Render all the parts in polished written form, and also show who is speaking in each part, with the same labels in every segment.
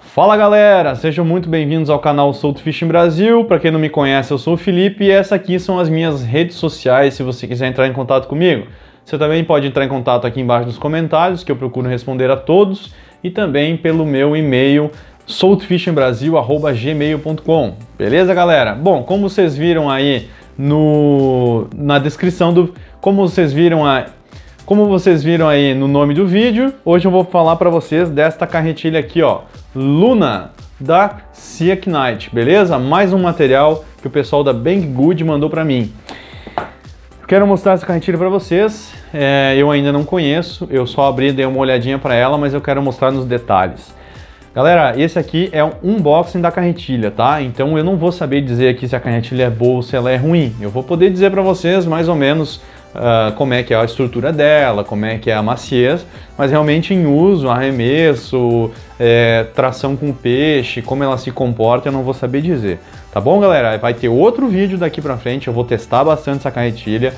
Speaker 1: Fala galera, sejam muito bem-vindos ao canal Solto Fishing Brasil. Para quem não me conhece, eu sou o Felipe e essas aqui são as minhas redes sociais se você quiser entrar em contato comigo. Você também pode entrar em contato aqui embaixo nos comentários, que eu procuro responder a todos, e também pelo meu e-mail soltofishingbrasil@gmail.com. Beleza, galera? Bom, como vocês viram aí na descrição do... Como vocês viram aí no nome do vídeo, hoje eu vou falar para vocês desta carretilha aqui, ó, Luna, da Sea Knight, beleza? Mais um material que o pessoal da Banggood mandou para mim. Quero mostrar essa carretilha para vocês, eu ainda não conheço, eu só abri, dei uma olhadinha para ela, mas eu quero mostrar nos detalhes. Galera, esse aqui é um unboxing da carretilha, tá? Então eu não vou saber dizer aqui se a carretilha é boa ou se ela é ruim. Eu vou poder dizer para vocês mais ou menos como é que é a estrutura dela, como é que é a maciez, mas realmente em uso, arremesso, tração com peixe, como ela se comporta, eu não vou saber dizer. Tá bom, galera? Vai ter outro vídeo daqui pra frente, eu vou testar bastante essa carretilha.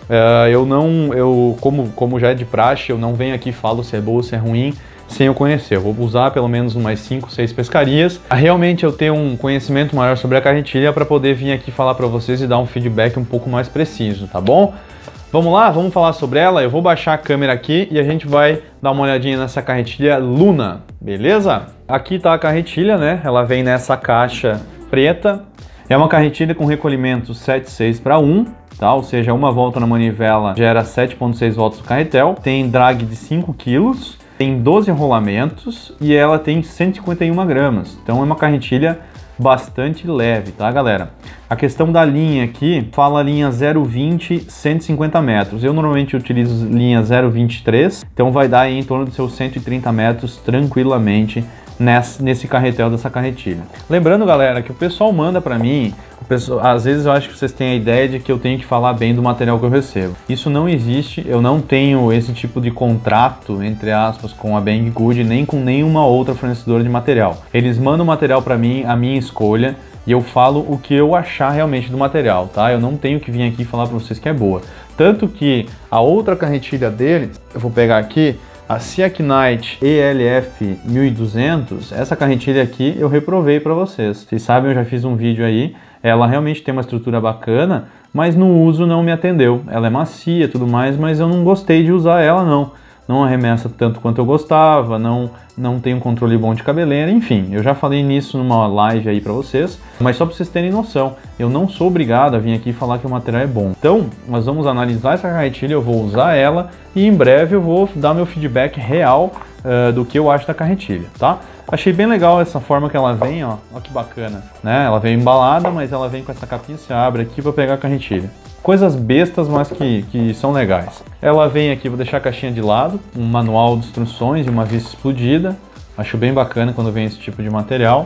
Speaker 1: Como já é de praxe, eu não venho aqui e falo se é boa ou se é ruim sem eu conhecer. Eu vou usar pelo menos umas 5, 6 pescarias. Realmente eu tenho um conhecimento maior sobre a carretilha para poder vir aqui falar para vocês e dar um feedback um pouco mais preciso, tá bom? Vamos lá, vamos falar sobre ela. Eu vou baixar a câmera aqui e a gente vai dar uma olhadinha nessa carretilha Luna, beleza? Aqui tá a carretilha, né? Ela vem nessa caixa preta. É uma carretilha com recolhimento 7/6/1, tá? Ou seja, uma volta na manivela gera 7,6 volts do carretel. Tem drag de 5 kg, tem 12 rolamentos e ela tem 151 gramas. Então é uma carretilha bastante leve, tá, galera? A questão da linha aqui, fala linha 0,20, 150 metros. Eu normalmente utilizo linha 0,23, então vai dar aí em torno dos seus 130 metros tranquilamente nesse carretel dessa carretilha. Lembrando, galera, que o pessoal manda para mim, às vezes eu acho que vocês têm a ideia de que eu tenho que falar bem do material que eu recebo. Isso não existe, eu não tenho esse tipo de contrato, entre aspas, com a Banggood, nem com nenhuma outra fornecedora de material. Eles mandam o material para mim, a minha escolha, e eu falo o que eu achar realmente do material, tá? Eu não tenho que vir aqui falar para vocês que é boa. Tanto que a outra carretilha dele, eu vou pegar aqui, a Sea Knight ELF 1200, essa carretilha aqui eu reprovei para vocês. Vocês sabem, eu já fiz um vídeo aí, ela realmente tem uma estrutura bacana, mas no uso não me atendeu. Ela é macia e tudo mais, mas eu não gostei de usar ela não. Não arremessa tanto quanto eu gostava, não tem um controle bom de cabeleira, enfim, eu já falei nisso numa live aí pra vocês, mas só pra vocês terem noção, eu não sou obrigado a vir aqui falar que o material é bom. Então, nós vamos analisar essa carretilha, eu vou usar ela e em breve eu vou dar meu feedback real do que eu acho da carretilha, tá? Achei bem legal essa forma que ela vem, ó que bacana, né? Ela vem embalada, mas ela vem com essa capinha, você abre aqui pra pegar a carretilha. Coisas bestas, mas que são legais. Ela vem aqui, vou deixar a caixinha de lado, um manual de instruções e uma vista explodida. Acho bem bacana quando vem esse tipo de material.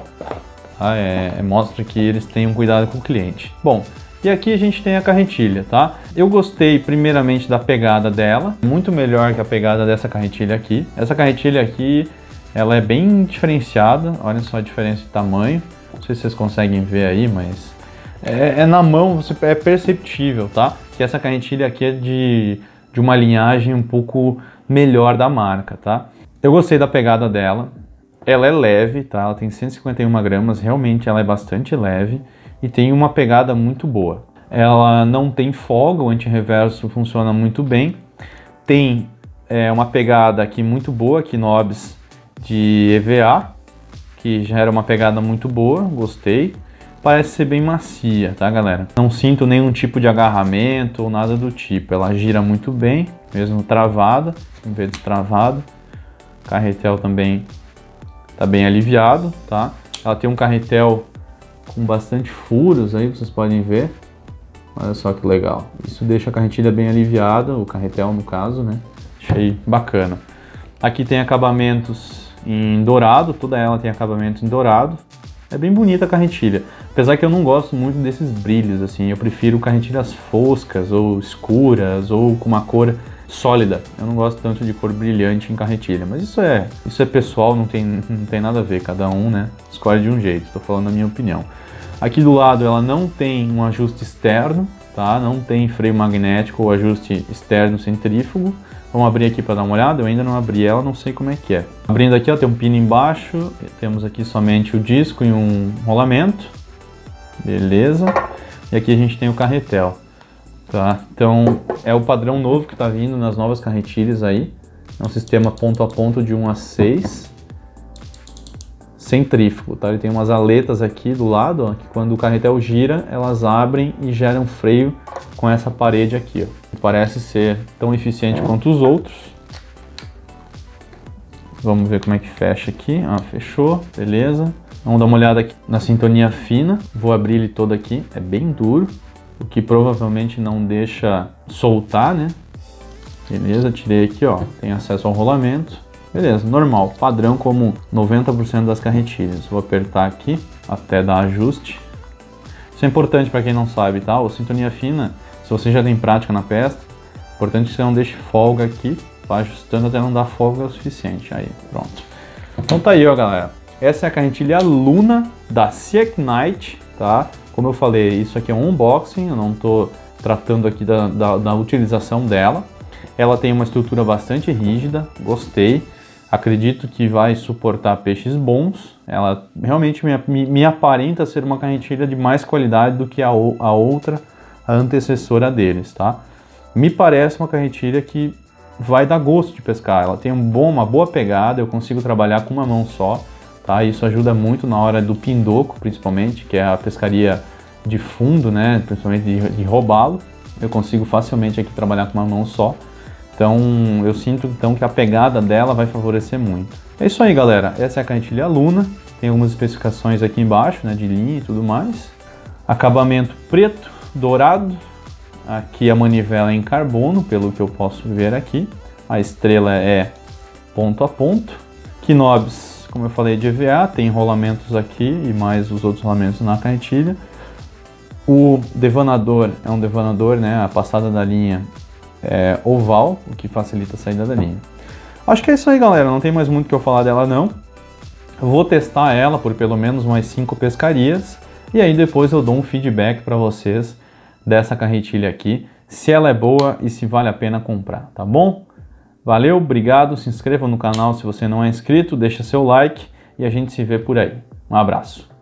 Speaker 1: Mostra que eles têm um cuidado com o cliente. Bom, e aqui a gente tem a carretilha, tá? Eu gostei primeiramente da pegada dela, muito melhor que a pegada dessa carretilha aqui. Essa carretilha aqui, ela é bem diferenciada, olha só a diferença de tamanho. Não sei se vocês conseguem ver aí, mas... na mão é perceptível, tá? Que essa carretilha aqui é de uma linhagem um pouco melhor da marca, tá? Eu gostei da pegada dela, ela é leve, tá? Ela tem 151 gramas, realmente ela é bastante leve e tem uma pegada muito boa. Ela não tem folga, o anti-reverso funciona muito bem. Tem uma pegada aqui muito boa, aqui knobs de EVA, que gera uma pegada muito boa, gostei. Parece ser bem macia, tá, galera? Não sinto nenhum tipo de agarramento ou nada do tipo. Ela gira muito bem, mesmo travada, em vez de travado. O carretel também tá bem aliviado, tá? Ela tem um carretel com bastante furos aí, vocês podem ver. Olha só que legal. Isso deixa a carretilha bem aliviada, o carretel no caso, né? Achei bacana. Aqui tem acabamentos em dourado, toda ela tem acabamento em dourado. É bem bonita a carretilha, apesar que eu não gosto muito desses brilhos, assim, eu prefiro carretilhas foscas ou escuras ou com uma cor sólida. Eu não gosto tanto de cor brilhante em carretilha, mas isso é pessoal, não tem nada a ver, cada um, né, escolhe de um jeito, estou falando a minha opinião. Aqui do lado ela não tem um ajuste externo, tá? Não tem freio magnético ou ajuste externo centrífugo, Vamos abrir aqui para dar uma olhada, eu ainda não abri ela, não sei como é que é. Abrindo aqui, ó, tem um pino embaixo, temos aqui somente o disco e um rolamento. Beleza. E aqui a gente tem o carretel. Tá? Então é o padrão novo que está vindo nas novas carretilhas aí. É um sistema ponto a ponto de 1 a 6. Centrífugo, tá? Ele tem umas aletas aqui do lado, ó, que quando o carretel gira, elas abrem e geram freio com essa parede aqui, ó. Parece ser tão eficiente quanto os outros. Vamos ver como é que fecha aqui. Ah, fechou, beleza. Vamos dar uma olhada aqui na sintonia fina. Vou abrir ele todo aqui, é bem duro, o que provavelmente não deixa soltar, né? Beleza, tirei aqui, ó, tem acesso ao rolamento. Beleza, normal, padrão como 90% das carretilhas. Vou apertar aqui até dar ajuste. Isso é importante para quem não sabe, tá? O sintonia fina, se você já tem prática na peça, é importante que você não deixe folga aqui, vai ajustando até não dar folga o suficiente. Aí, pronto. Então tá aí, ó, galera. Essa é a carretilha Luna da Sieknight, tá? Como eu falei, isso aqui é um unboxing, eu não tô tratando aqui da utilização dela. Ela tem uma estrutura bastante rígida, gostei. Acredito que vai suportar peixes bons. Ela realmente me aparenta ser uma carretilha de mais qualidade do que a outra, a antecessora deles, tá? Me parece uma carretilha que vai dar gosto de pescar. Ela tem uma boa pegada, eu consigo trabalhar com uma mão só, tá? Isso ajuda muito na hora do pindoco, principalmente, que é a pescaria de fundo, né? Principalmente de robalo. Eu consigo facilmente aqui trabalhar com uma mão só. Então, eu sinto então que a pegada dela vai favorecer muito. É isso aí, galera. Essa é a carretilha Luna. Tem algumas especificações aqui embaixo, né, de linha e tudo mais. Acabamento preto, dourado. Aqui a manivela é em carbono, pelo que eu posso ver aqui. A estrela é ponto a ponto. Knobs, como eu falei, de EVA. Tem rolamentos aqui e mais os outros rolamentos na carretilha. O devanador é um devanador, né, a passada da linha é oval, o que facilita a saída da linha. Acho que é isso aí, galera, não tem mais muito o que eu falar dela não. Eu vou testar ela por pelo menos mais 5 pescarias e aí depois eu dou um feedback para vocês dessa carretilha aqui, se ela é boa e se vale a pena comprar, tá bom? Valeu, obrigado, se inscreva no canal se você não é inscrito, deixa seu like e a gente se vê por aí. Um abraço.